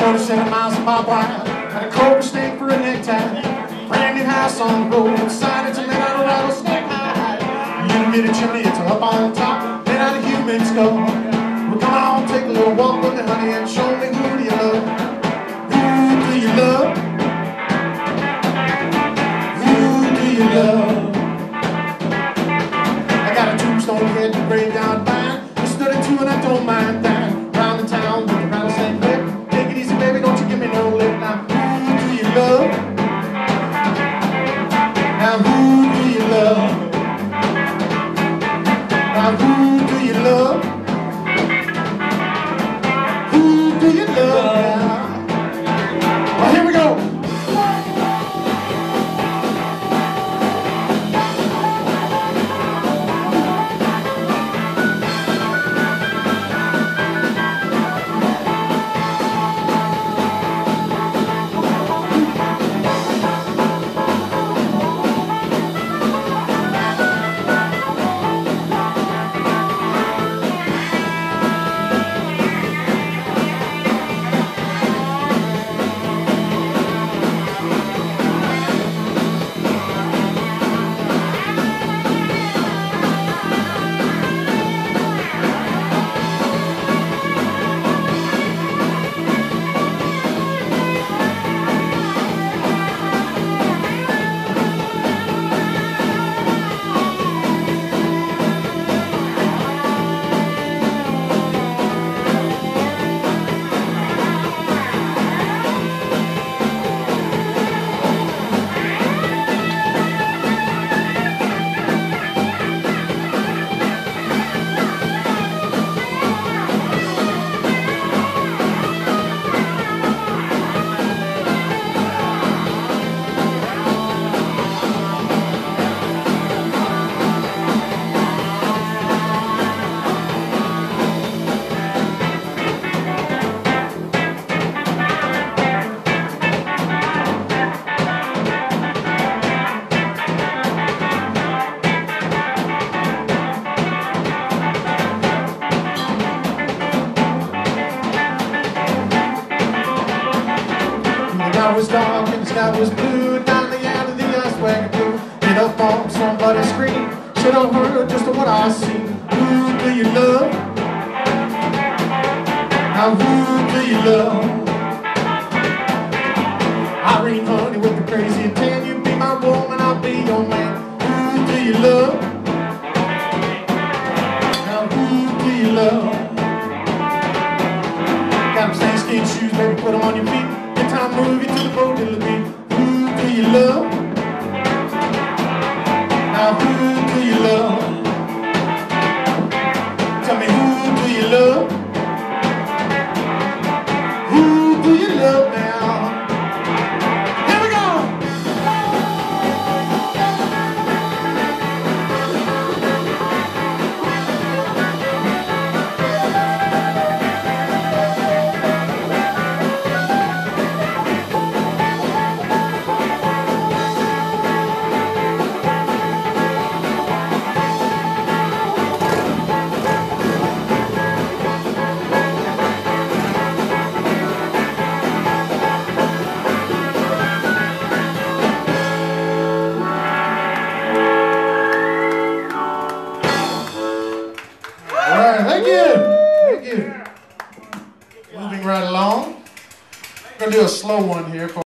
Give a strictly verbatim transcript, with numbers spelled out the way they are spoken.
twenty-seven miles of barbed wire, and a cobra snake for a necktie. Brand new house on the road, decided to let out a rattlesnake hide. Little bitty chimney, it's up on top, made out of human skull. Well, come on, take a little walk with me, honey, and show me who do you love. Who do you love? Who do you love? I got a tombstone head and a graveyard vine. I stood at two and I don't mind that. Round the town with a rattlesnake whip. Take it easy, baby, don't you give me no lip. Now, who do you love? Now, who do you love? Now, who do you love? Who do you love now? Well, here we go. The sky was dark and the sky was blue. Down the alley the ice wagon blew. Get up on somebody's screen. Shit on her just to what I see. Who do you love? Now who do you love? Irene, honey, with the crazy tan. You be my woman, I'll be your man. Who do you love? Now who do you love? Got them snakeskin shoes, baby, put them on your feet. Good time, move you to the boat till the beat. Who do you love? Now who do you love? Tell me, who do you love? Who do you love now? Here we go! Thank you. Thank you. Moving right along. We're going to do a slow one here for